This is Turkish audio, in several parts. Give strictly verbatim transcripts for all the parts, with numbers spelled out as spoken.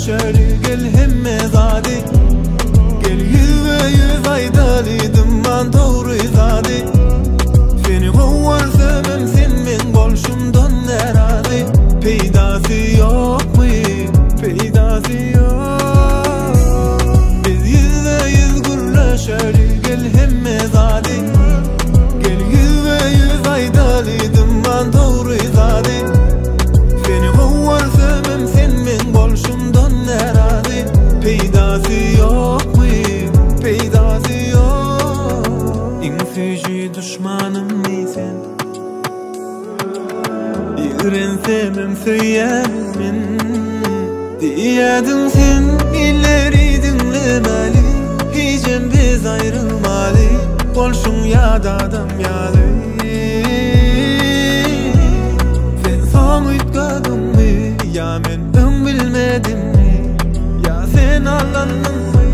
gülleşeri gel hemme zadi. Gel yüz ve yüz aydalıydım ben doğru zadi. Seni kovarsam sen men bolşumdan neradi. Peydası yok mu? Peydası yok. Biz yüz ve yüz gülleşeri gel hemme zadi. Gel yüz ve yüz aydalıydım ben doğru zadi. Seni kovarsam sen men bolşumdan neradi. Peydası yok mu? Peydası yok. En feci düşmanım neysen, İğrensem söylemin diyedin sen, illeri dinlemeli. Hicem biz ayrılmalı, bolşun ya da adam yalı. Sen son ütgadın mı, ya men ön bilmedim mi? Ya sen allandın mı?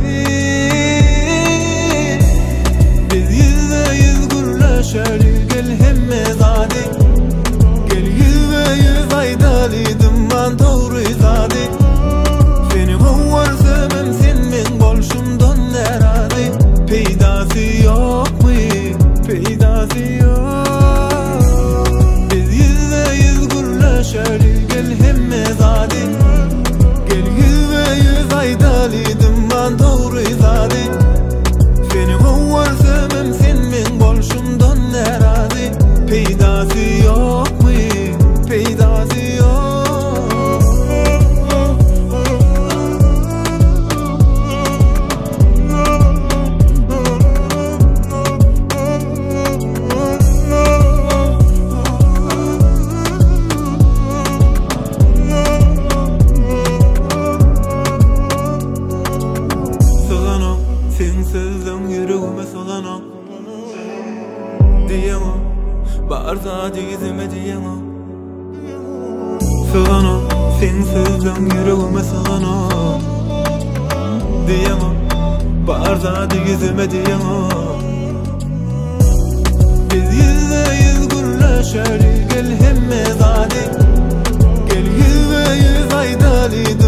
Biz yüz ve yüz gülleşeri gel hemme zadi. Gel yüz ve yüz aydalıydım ben doğru zadi. Seni kovarsam sen men bolşumdan neradi. Peydası yok mu? Peydası yok. Biz yüz ve yüz gülleşeri gel hemme zadi. Gel yüz ve yüz aydalıydım ben doğru zadi. Seni kovarsam sen men bolşumdan neradi. Peydası yok mu? Peydası yok. Soğanam, sen sözden yüreğime soğanam diyemem, bağır zadi gizime diyemem. Soğanam, sen sözden yüreğime soğanam diyemem, bağır zadi gizime diyemem. Biz yüz ve yüz gülleşeri gel hemme zadi. Gel yüz ve yüz aydalıydım